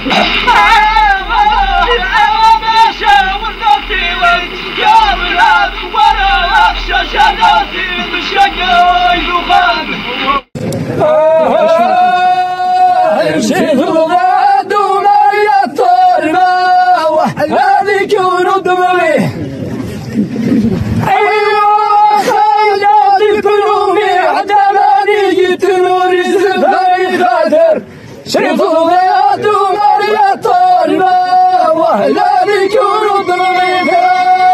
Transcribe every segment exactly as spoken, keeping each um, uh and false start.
شريف الغياد وماريا طالبة وهلالك ورد الغيبة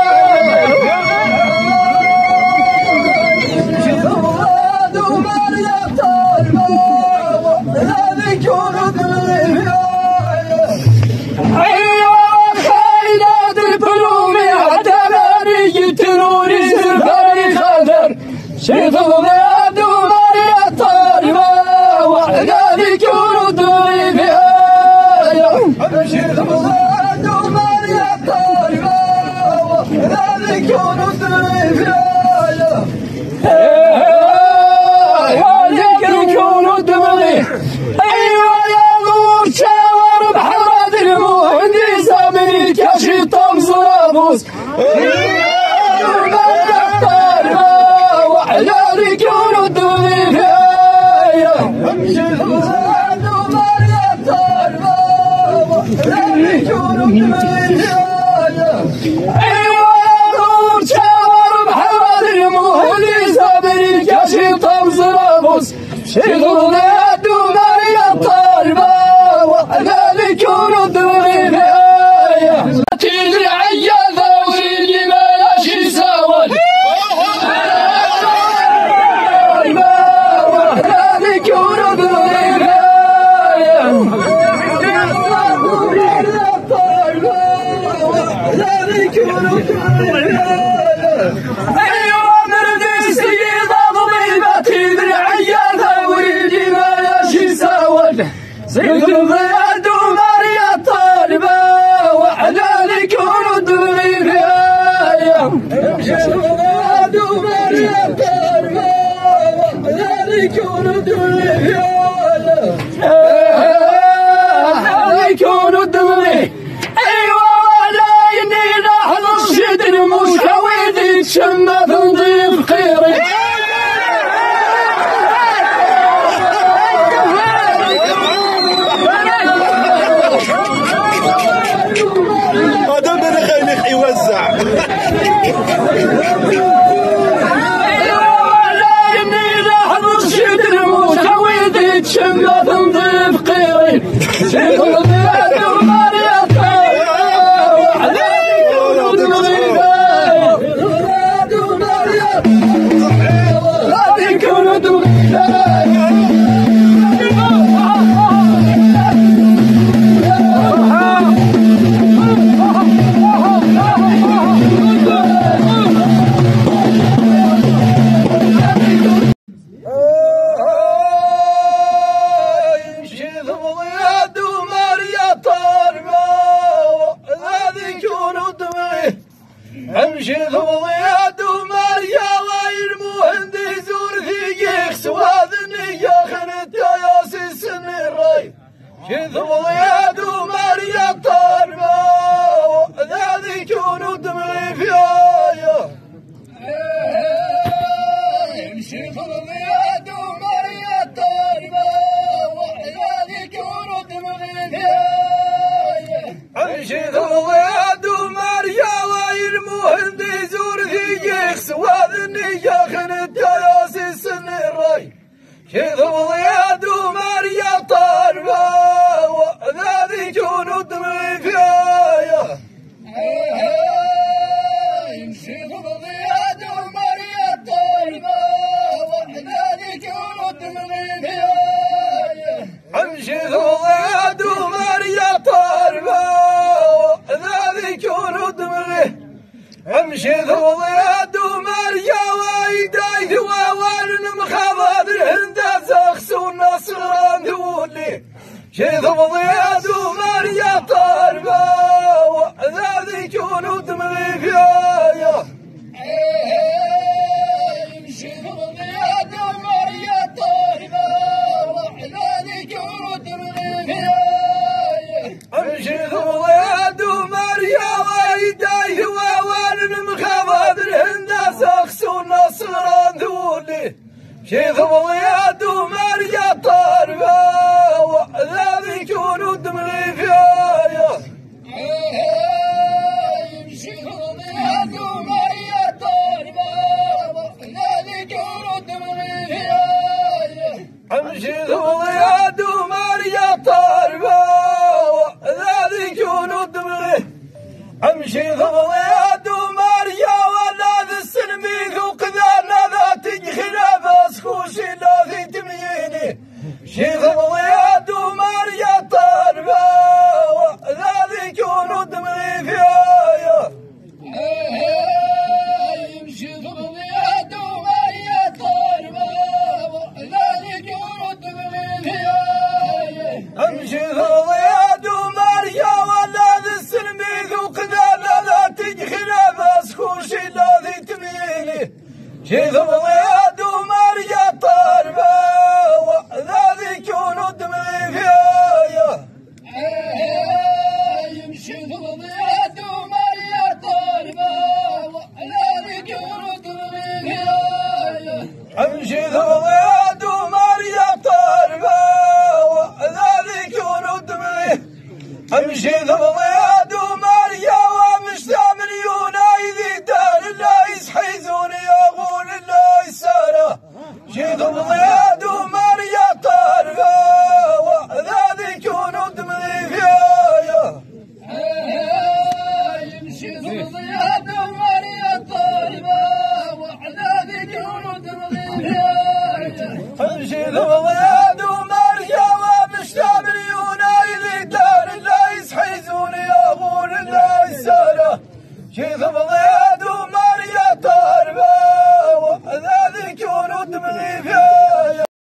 شريف الغياد وماريا طالبة وهلالك ورد الغيبة أيوة خيلات الكروم عدلاني تنوري زرفاني خضر شريف الغياد وماريا طالبة وهلالك ورد شريف الغياد وماريا طالبة وهلالك ورد الغيبة هلالك ورد الغيبة أيوة يا نور شاور بحراد المهندسة من الكاشي طمس رابوس طالبة وهلالك ورد الغيبة شريف الغياد وماريا طالبة أيوة يا نور شاور بحراد المهندسة من الكاشي طمس رابوس شريف الغياد وماريا طالبة وهلالك ورد الغيبة تيجي عياذة وريدي ما لاشي ساول وهلالك ورد الغيبة أيوة مردي سيدة ضبيبة تدري عياذة وريدي ما لاشي ساول سيد الغياد وماريا طالبة وهلالك ورد الغيبة سيد الغياد وماريا طالبة وهلالك ورد الغيبة هلالك ورد الغيبة شمة نضيف خيري هذا من خيلك يوزع ولا يني لحظة شدر متويدي شمة نضيف خيري شيخ الغياد وماريا طالبة وهلالك ورد الغيبة امشي الغياد وماريا غير مهندس ورثيق سواد النية خنت يا ياسس الراي شذ الغياد وماريا طالبة وذلك ورد مغفيايا امشي الغياد وماريا طالبة وذلك ورد مغفيايا امشي الغياد وماريا مهندس ورثيق سواد النية خنت يا ياسس الراي شذ الغياد وماريا طالبة وذلك ورد مغفيايا يمشي الغياد وماريا طالبة وذلك ورد مغفيايا امشي الغياد وماريا طالبة وذلك ورد مغفيايا امشي الغياد وماريا وايداي ثواوان مخاض الهندس اخسو النصران ذولي شيخ الغياد وماريا طالبة وذلك ورد مغفيايا امشي الغياد وماريا طالبة وذلك ورد مغفيايا شيخ ضياد ومريا طربة وذا يكونوا دمري فيايا شيخ ضياد ومريا طربة وذا يكونوا دمري فيايا شيخ ضياد ومريا طربة وذا يكونوا دمري امشي ضياد ومريا ولا ذا السنبيك وقذانا ذا تجخنا بسكوشي لا ذي تمييني شيخ ضياد ومريا طربة وذا ذي كونوا دمري فيايا امشي ضياد ومريا طربة وذا ذي كونوا دمري فيايا امشي ضياد ومريا ولا ذا السنبيك وقذانا ذا تجخنا بسكوشي لا ذي تمييني شيخ ضياد ومريا طربة وذا ذي كونوا دمري فيايا يمشي ضياد ومريا طربة وذا ذي كونوا دمري فيايا امشي ضياد ومريا طربة وذا ذي كونوا دمري امشي ضياد ومريا ومشتا مليون ايدي دار الله يسحيزوني يقول الله يساره شيخ ضياد ومريا طربة وذا ذي كونوا دمري فيايا يمشي ضياد ومريا طربة وذا ذي كونوا دمري فيايا امشي ضياد ومريا ومشتا مليون ايدي دار الله يسحيزوني يقول الله يساره شيخ